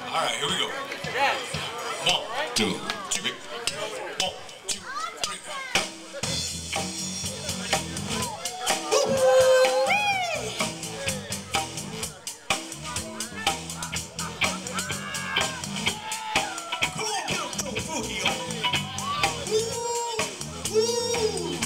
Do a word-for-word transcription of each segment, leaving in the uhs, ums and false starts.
All right, here we go. One, two, three. One, two, three. Come on, get up, throw Fruity on. Woo, woo.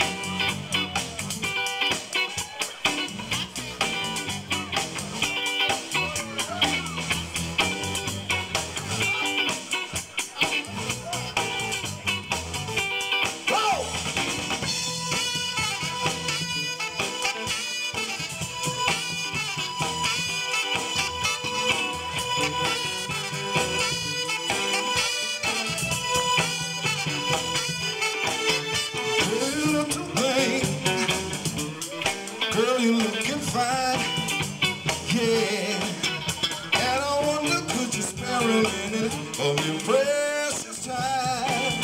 Girl, you're looking fine, yeah. And I wonder, could you spare a minute of your precious time?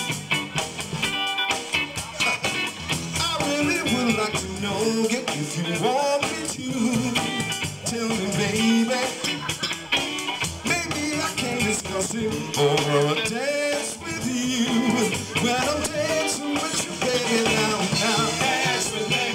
I really would like to know if you want me to. Tell me, baby. Maybe I can discuss it over a dance with you. When I'm dancing with you, baby, now, now. Dance with me.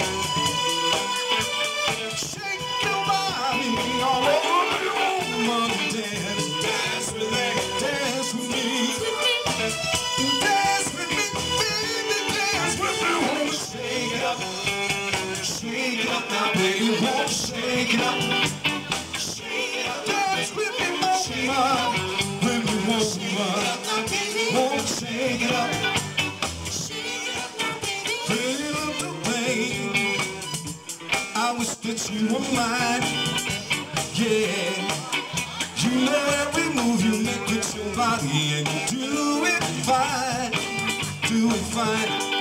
Shake it up now, baby, won't you shake it up? Shake it up, dance with me, woman, with me, woman. Won't you shake it up? Shake it up now, baby. Pretty little thing, I wish that you were mine. Yeah, you know every move you make with your body, and you do it fine, do it fine.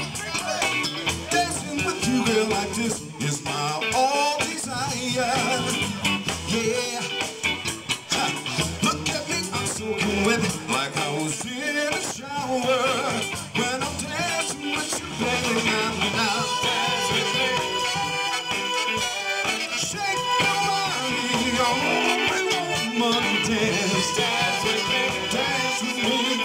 Girl like this is my all desire. Yeah, ha. Look at me, I'm soaking wet like I was in a shower. When I'm dancing with you, baby, now, now. Dance with me. Shake your body, oh, woman, dance. Dance with me, dance with me.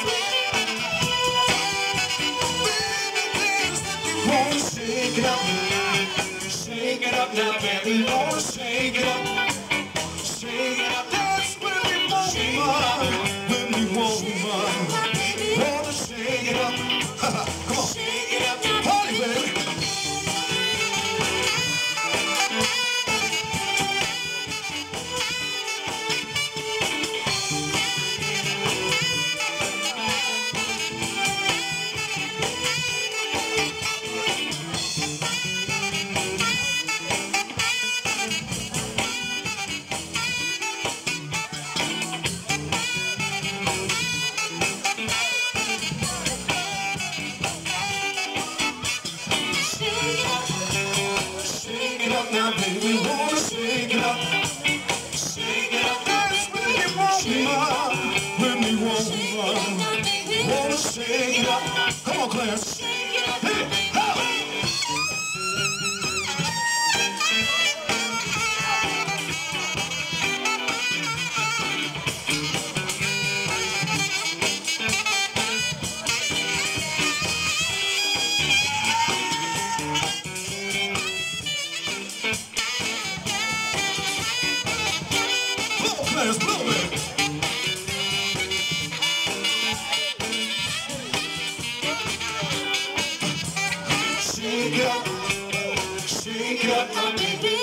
Shake it up, shake it up now, baby, wanna shake it up, shake it up, dance with me, woman, with me, woman, wanna shake it up, come on, shake it up, party, baby. Now, baby, wanna shake it up, shake it up, dance with me, woman, with me, woman, wanna shake it up, come on, Clarence, hit it, ho! Let's blow it. Shake it up, shake it up, baby.